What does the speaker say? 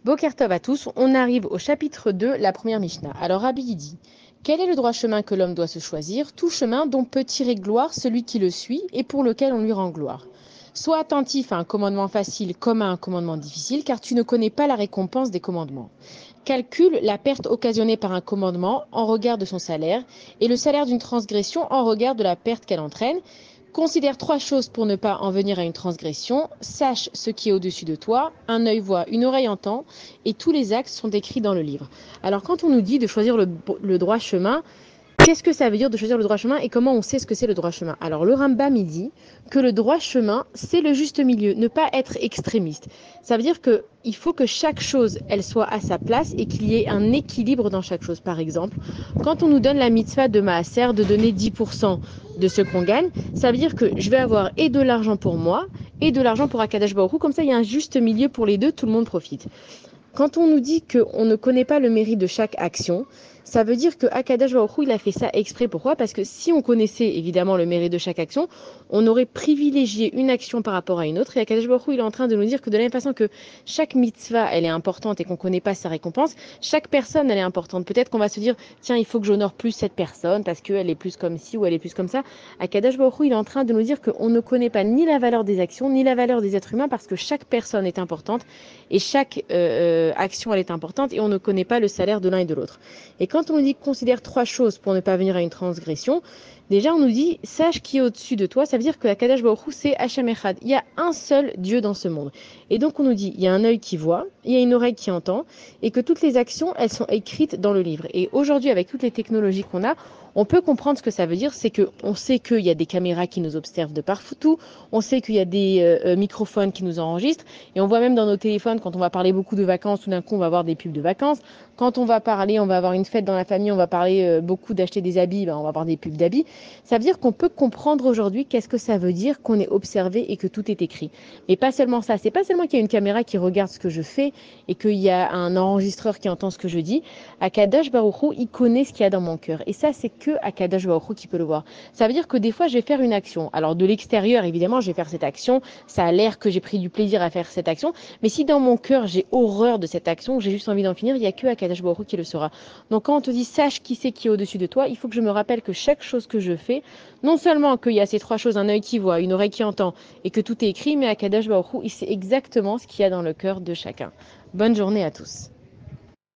Boker Tov à tous, on arrive au chapitre 2, la première Mishnah. Alors Rabbi dit, quel est le droit chemin que l'homme doit se choisir? Tout chemin dont peut tirer gloire celui qui le suit et pour lequel on lui rend gloire. Sois attentif à un commandement facile comme à un commandement difficile, car tu ne connais pas la récompense des commandements. Calcule la perte occasionnée par un commandement en regard de son salaire et le salaire d'une transgression en regard de la perte qu'elle entraîne. Considère trois choses pour ne pas en venir à une transgression. Sache ce qui est au-dessus de toi. Un œil voit, une oreille entend, et tous les actes sont écrits dans le livre. Alors quand on nous dit de choisir le droit chemin, qu'est-ce que ça veut dire de choisir le droit chemin et comment on sait ce que c'est le droit chemin? Alors le Rambam il dit que le droit chemin, c'est le juste milieu, ne pas être extrémiste. Ça veut dire qu'il faut que chaque chose, elle soit à sa place et qu'il y ait un équilibre dans chaque chose. Par exemple, quand on nous donne la mitzvah de Maaser de donner 10% de ce qu'on gagne, ça veut dire que je vais avoir et de l'argent pour moi et de l'argent pour Akadosh Baruch Hu. Comme ça, il y a un juste milieu pour les deux, tout le monde profite. Quand on nous dit qu'on ne connaît pas le mérite de chaque action, ça veut dire que Akadosh Baruch Hu, il a fait ça exprès. Pourquoi? Parce que si on connaissait évidemment le mérite de chaque action, on aurait privilégié une action par rapport à une autre. Et Akadosh Baruch Hu, il est en train de nous dire que de la même façon que chaque mitzvah, elle est importante et qu'on ne connaît pas sa récompense, chaque personne, elle est importante. Peut-être qu'on va se dire, tiens, il faut que j'honore plus cette personne parce qu'elle est plus comme ci ou elle est plus comme ça. Akadosh Baruch Hu, il est en train de nous dire qu'on ne connaît pas ni la valeur des actions, ni la valeur des êtres humains parce que chaque personne est importante et chaque action, elle est importante et on ne connaît pas le salaire de l'un et de l'autre. Et quand on nous dit considère trois choses pour ne pas venir à une transgression, déjà on nous dit sache qui est au-dessus de toi, ça veut dire que Akadosh Baruch Hu c'est Hashem Echad. Il y a un seul Dieu dans ce monde. Et donc on nous dit il y a un œil qui voit, il y a une oreille qui entend et que toutes les actions elles sont écrites dans le livre. Et aujourd'hui avec toutes les technologies qu'on a, on peut comprendre ce que ça veut dire, c'est qu'on sait qu'il y a des caméras qui nous observent de partout, on sait qu'il y a des microphones qui nous enregistrent, et on voit même dans nos téléphones, quand on va parler beaucoup de vacances, tout d'un coup on va avoir des pubs de vacances, quand on va parler, on va avoir une fête dans la famille, on va parler beaucoup d'acheter des habits, on va avoir des pubs d'habits. Ça veut dire qu'on peut comprendre aujourd'hui qu'est-ce que ça veut dire qu'on est observé et que tout est écrit. Mais pas seulement ça, c'est pas seulement qu'il y a une caméra qui regarde ce que je fais et qu'il y a un enregistreur qui entend ce que je dis. Akadosh Baruch Hu, il connaît ce qu'il y a dans mon cœur. Et ça, c'est que Akadosh Baruch Hu qui peut le voir. Ça veut dire que des fois, je vais faire une action. Alors de l'extérieur, évidemment, je vais faire cette action. Ça a l'air que j'ai pris du plaisir à faire cette action. Mais si dans mon cœur, j'ai horreur de cette action, j'ai juste envie d'en finir, il n'y a que Akadosh Baruch Hu qui le saura. Donc quand on te dit sache qui c'est qui est au-dessus de toi, il faut que je me rappelle que chaque chose que je fais, non seulement qu'il y a ces trois choses, un œil qui voit, une oreille qui entend, et que tout est écrit, mais Akadosh Baruch Hu, il sait exactement ce qu'il y a dans le cœur de chacun. Bonne journée à tous.